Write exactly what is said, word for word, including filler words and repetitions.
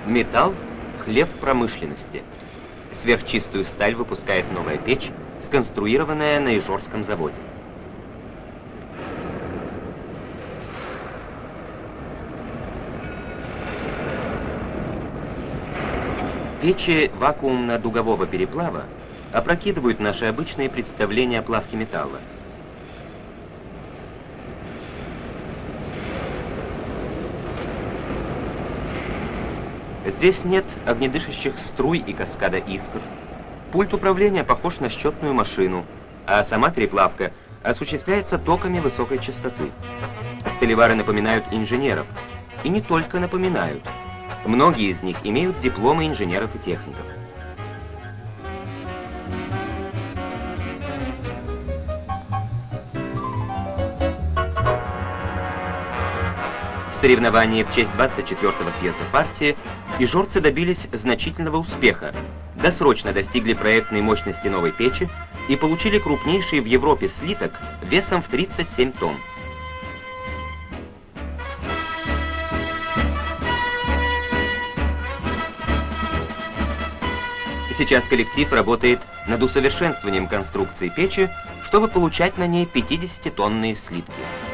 Металл – хлеб промышленности. Сверхчистую сталь выпускает новая печь, сконструированная на Ижорском заводе. Печи вакуумно-дугового переплава опрокидывают наши обычные представления о плавке металла. Здесь нет огнедышащих струй и каскада искр. Пульт управления похож на счетную машину, а сама переплавка осуществляется токами высокой частоты. Сталевары напоминают инженеров. И не только напоминают. Многие из них имеют дипломы инженеров и техников. В соревновании в честь двадцать четвёртого съезда партии ижорцы добились значительного успеха, досрочно достигли проектной мощности новой печи и получили крупнейший в Европе слиток весом в тридцать семь тонн. Сейчас коллектив работает над усовершенствованием конструкции печи, чтобы получать на ней пятидесятитонные слитки.